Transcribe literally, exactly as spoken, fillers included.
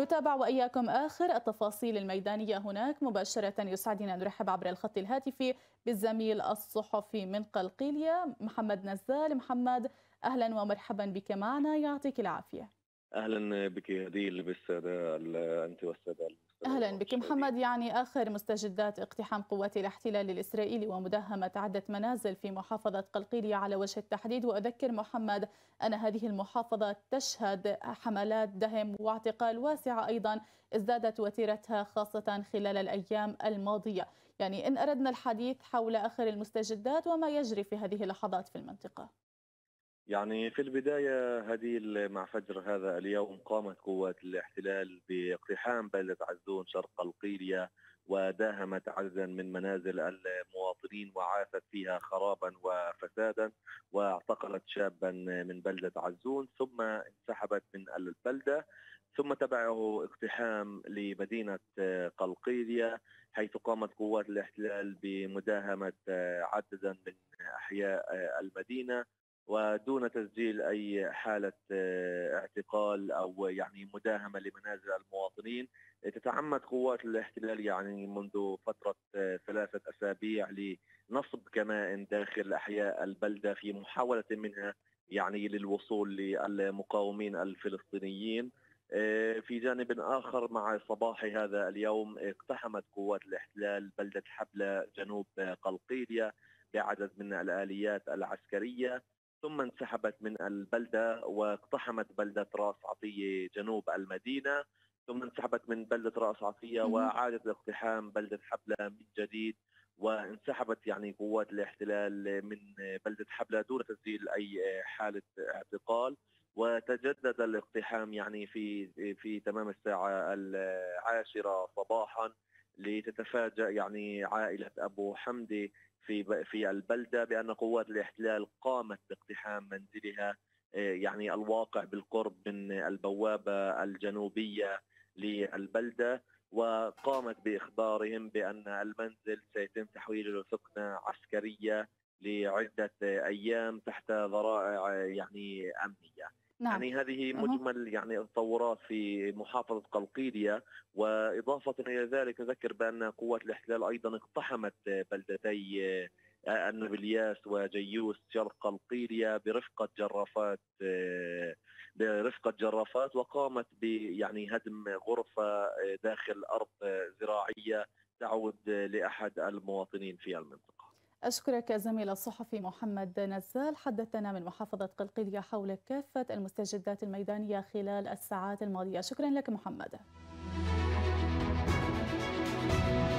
نتابع وإياكم آخر التفاصيل الميدانية هناك مباشرة. يسعدنا نرحب عبر الخط الهاتفي بالزميل الصحفي من قلقيلية محمد نزال. محمد، أهلا ومرحبا بك معنا، يعطيك العافية. اهلا بك هديل بالساده انت والساده المستمعين أهلا بك والمشاهدين. محمد. يعني آخر مستجدات اقتحام قوات الاحتلال الإسرائيلي ومداهمة عدة منازل في محافظة قلقيلية على وجه التحديد. وأذكر محمد أن هذه المحافظة تشهد حملات دهم واعتقال واسعة أيضا ازدادت وتيرتها خاصة خلال الأيام الماضية. يعني إن أردنا الحديث حول آخر المستجدات وما يجري في هذه اللحظات في المنطقة. يعني في البدايه هديل، مع فجر هذا اليوم قامت قوات الاحتلال باقتحام بلده عزون شرق قلقيليه، وداهمت عددا من منازل المواطنين وعاثت فيها خرابا وفسادا، واعتقلت شابا من بلده عزون ثم انسحبت من البلده. ثم تبعه اقتحام لمدينة قلقيلية، حيث قامت قوات الاحتلال بمداهمة عددا من أحياء المدينة، ودون تسجيل أي حالة اعتقال أو يعني مداهمة لمنازل المواطنين. تتعمد قوات الاحتلال يعني منذ فترة ثلاثة أسابيع لنصب كمائن داخل أحياء البلدة في محاولة منها يعني للوصول للمقاومين الفلسطينيين. في جانب آخر، مع صباح هذا اليوم اقتحمت قوات الاحتلال بلدة حبلة جنوب قلقيلية بعدد من الآليات العسكرية، ثم انسحبت من البلدة واقتحمت بلدة رأس عطية جنوب المدينة، ثم انسحبت من بلدة رأس عطية وعادت لاقتحام بلدة حبلة من جديد، وانسحبت يعني قوات الاحتلال من بلدة حبلة دون تسجيل أي حالة اعتقال. وتجدد الاقتحام يعني في في تمام الساعة العاشرة صباحا، لتتفاجأ يعني عائلة أبو حمدي في في البلدة بأن قوات الاحتلال قامت باقتحام منزلها يعني الواقع بالقرب من البوابة الجنوبية للبلدة، وقامت بإخبارهم بأن المنزل سيتم تحويله لسكنة عسكرية لعدة أيام تحت ذرائع يعني أمنية. نعم. يعني هذه أه. مجمل يعني التطورات في محافظة قلقيلية. وإضافة إلى ذلك أذكر بأن قوات الاحتلال أيضا اقتحمت بلدتي النابلياس وجيوس شرق قلقيلية برفقة جرافات برفقة جرافات وقامت ب يعني هدم غرفة داخل أرض زراعية تعود لأحد المواطنين في المنطقة. أشكرك زميل الصحفي محمد نزال، حدثنا من محافظة قلقيلية حول كافة المستجدات الميدانية خلال الساعات الماضية. شكرا لك محمد.